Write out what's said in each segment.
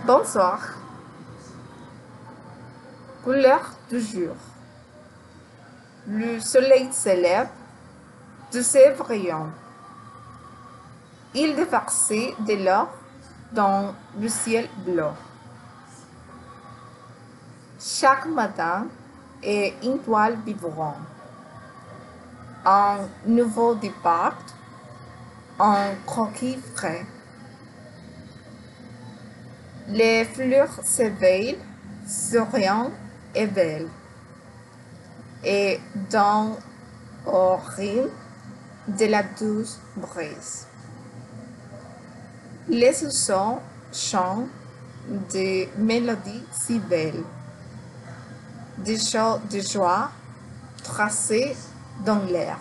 Bonsoir. Couleur du jour. Le soleil s'élève de ses rayons. Il déversait de l'or dans le ciel bleu. Chaque matin est une toile vivante. Un nouveau départ, un croquis frais. Les fleurs s'éveillent, souriant et belles. Et dans au rythme de la douce brise. Les oiseaux chantent des mélodies si belles, des chants de joie tracés dans l'air.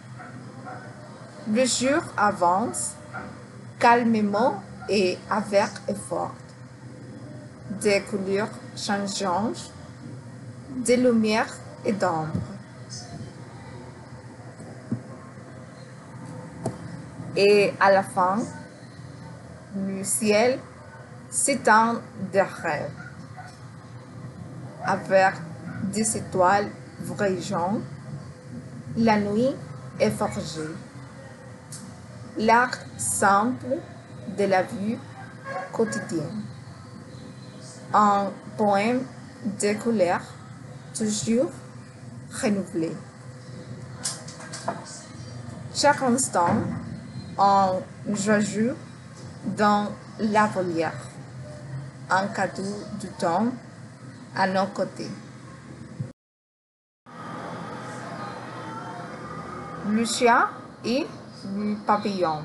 Le jour avance calmement et avec effort. Des couleurs changeantes, des lumières et d'ombre. Et à la fin, le ciel s'étend de rêves, avec des étoiles brillantes. La nuit est forgée. L'art simple de la vie quotidienne. Un poème de couleurs toujours renouvelé. Chaque instant, un joujou dans la volière. Un cadeau du temps à nos côtés. Le chien et le papillon.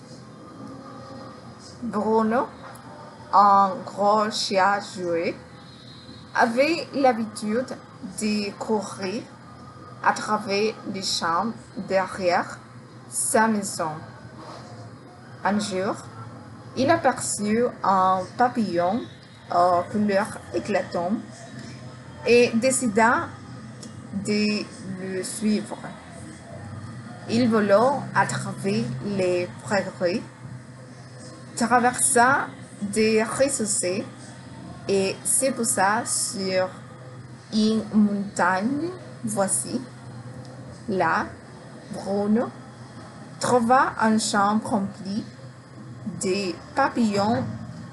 Bruno, un gros chien jouet, avait l'habitude de courir à travers les champs derrière sa maison. Un jour, il aperçut un papillon aux couleurs éclatantes et décida de le suivre. Il vola à travers les prairies, traversa des résaucées et se posa sur une montagne. Voici, là, Bruno trouva un champ rempli de papillons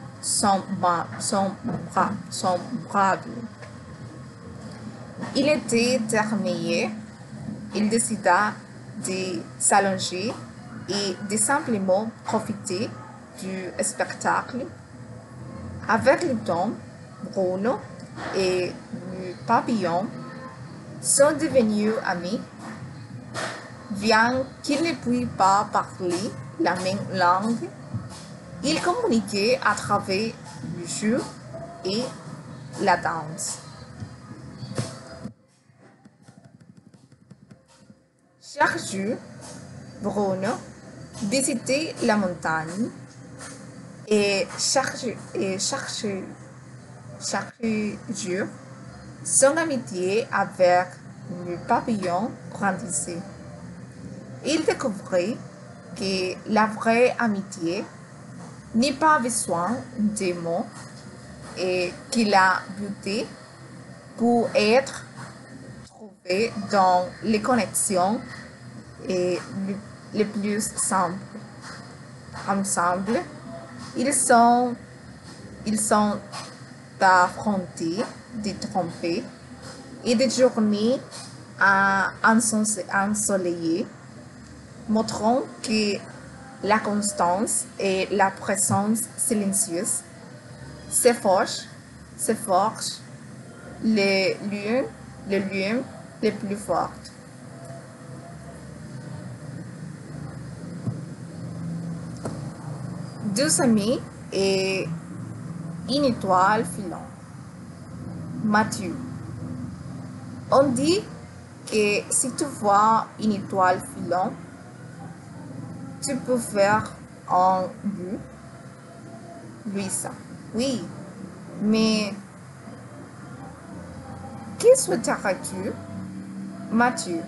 braves. Il était terminé. Il décida de s'allonger et de simplement profiter du spectacle. Avec le temps, Bruno et le papillon sont devenus amis, bien qu'ils ne puissent pas parler la même langue. Ils communiquaient à travers le jeu et la danse. Chaque jour, Bruno visitait la montagne et chaque jour, son amitié avec le papillon grandissait. Il découvrit que la vraie amitié n'est pas besoin de mots et que la beauté peut être trouvée dans les connexions et les plus simples. Ensemble, ils sont affrontés des trompés et des journées ensoleillées, montrant que la constance et la présence silencieuse s'efforcent les lieux les plus forts. Deux amis et une étoile filante. Matthieu. On dit que si tu vois une étoile filante, tu peux faire un but. Luisa. Oui, mais qui souhaiterais-tu? Mathieu.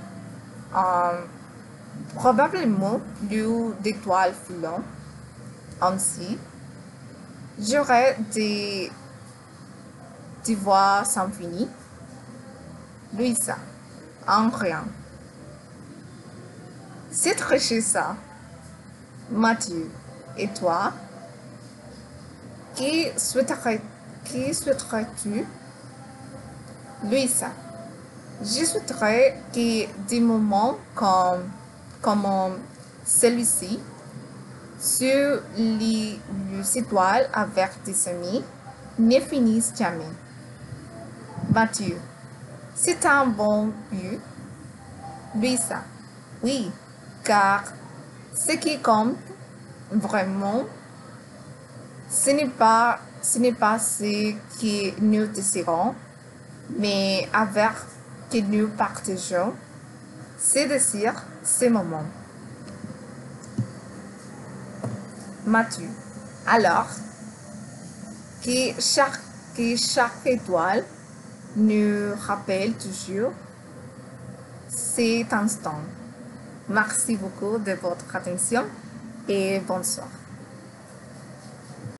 Probablement plus d'étoiles filantes. Ainsi, J'aurais des devoirs sans fini. Louisa, en rien. C'est tricher ça. Mathieu, et toi? Qui souhaiterais-tu? Louisa, je souhaiterais que des moments comme celui-ci sur les étoiles avec des amis ne finissent jamais. Mathieu, c'est un bon but. Louisa, oui, car ce qui compte vraiment, ce n'est pas ce que nous désirons, mais avec que nous partageons ces désirs, ces moments. Mathieu, alors que chaque étoile nous rappelle toujours cet instant. Merci beaucoup de votre attention et bonsoir.